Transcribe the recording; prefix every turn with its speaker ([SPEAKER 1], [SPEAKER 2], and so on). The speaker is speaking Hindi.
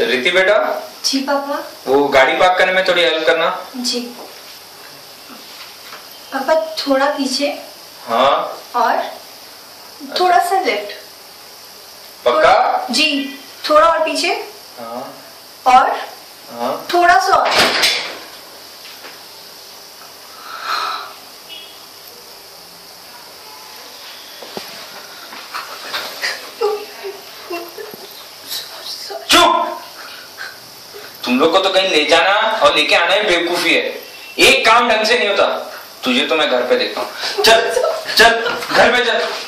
[SPEAKER 1] रिति बेटा।
[SPEAKER 2] जी पापा।
[SPEAKER 1] वो गाड़ी पार्क करने में थोड़ी हेल्प करना।
[SPEAKER 2] जी पापा, थोड़ा पीछे।
[SPEAKER 1] हाँ।
[SPEAKER 2] और थोड़ा सा लेफ्ट।
[SPEAKER 1] पक्का?
[SPEAKER 2] जी, थोड़ा और पीछे।
[SPEAKER 1] हाँ।
[SPEAKER 2] और
[SPEAKER 1] हाँ।
[SPEAKER 2] थोड़ा सा और।
[SPEAKER 1] चुप! तुम लोग को तो कहीं ले जाना और लेके आना ही बेवकूफी है। एक काम ढंग से नहीं होता। तुझे तो मैं घर पे देखता हूँ। चल चल घर पे चल।